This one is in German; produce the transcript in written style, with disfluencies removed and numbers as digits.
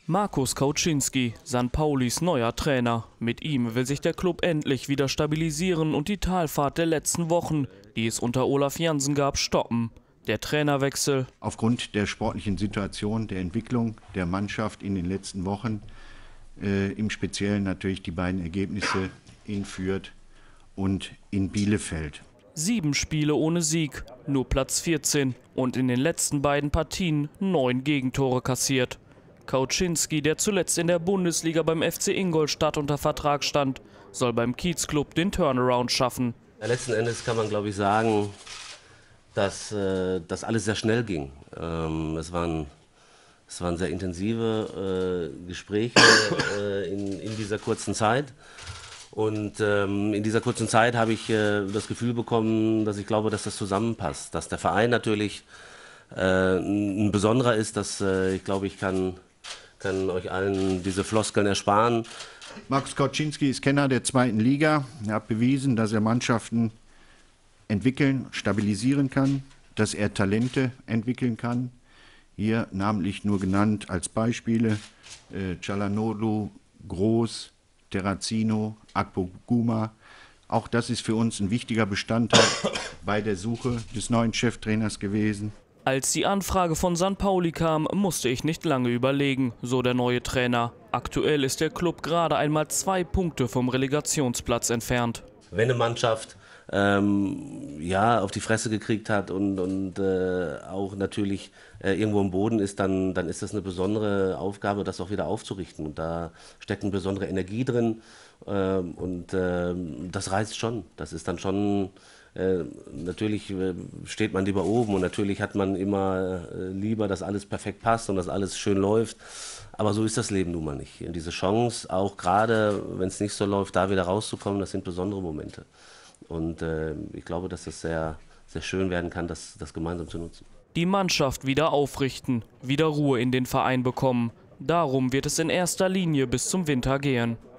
Markus Kauczynski, St. Paulis neuer Trainer. Mit ihm will sich der Klub endlich wieder stabilisieren und die Talfahrt der letzten Wochen, die es unter Olaf Jansen gab, stoppen. Der Trainerwechsel. Aufgrund der sportlichen Situation, der Entwicklung der Mannschaft in den letzten Wochen, im Speziellen natürlich die beiden Ergebnisse in Fürth und in Bielefeld. 7 Spiele ohne Sieg, nur Platz 14 und in den letzten beiden Partien 9 Gegentore kassiert. Kauczynski, der zuletzt in der Bundesliga beim FC Ingolstadt unter Vertrag stand, soll beim Kiezclub den Turnaround schaffen. Letzten Endes kann man, glaube ich, sagen, dass das alles sehr schnell ging. Es waren sehr intensive Gespräche in dieser kurzen Zeit. Und in dieser kurzen Zeit habe ich das Gefühl bekommen, dass ich glaube, dass das zusammenpasst. Dass der Verein natürlich ein besonderer ist, dass ich glaube, ich kann euch allen diese Floskeln ersparen. Markus Kauczynski ist Kenner der 2. Liga. Er hat bewiesen, dass er Mannschaften entwickeln, stabilisieren kann, dass er Talente entwickeln kann. Hier namentlich nur genannt als Beispiele Çalhanoğlu, Groß, Terracino, Akpoguma. Auch das ist für uns ein wichtiger Bestandteil bei der Suche des neuen Cheftrainers gewesen. Als die Anfrage von St. Pauli kam, musste ich nicht lange überlegen, so der neue Trainer. Aktuell ist der Klub gerade einmal 2 Punkte vom Relegationsplatz entfernt. Wenn eine Mannschaft ja, auf die Fresse gekriegt hat und auch natürlich irgendwo im Boden ist, dann ist das eine besondere Aufgabe, das auch wieder aufzurichten. Und da steckt eine besondere Energie drin und das reizt schon. Das ist dann schon, natürlich steht man lieber oben und natürlich hat man immer lieber, dass alles perfekt passt und dass alles schön läuft. Aber so ist das Leben nun mal nicht. Und diese Chance, auch gerade wenn es nicht so läuft, da wieder rauszukommen, das sind besondere Momente. Und ich glaube, dass es sehr, sehr schön werden kann, das gemeinsam zu nutzen. Die Mannschaft wieder aufrichten, wieder Ruhe in den Verein bekommen. Darum wird es in erster Linie bis zum Winter gehen.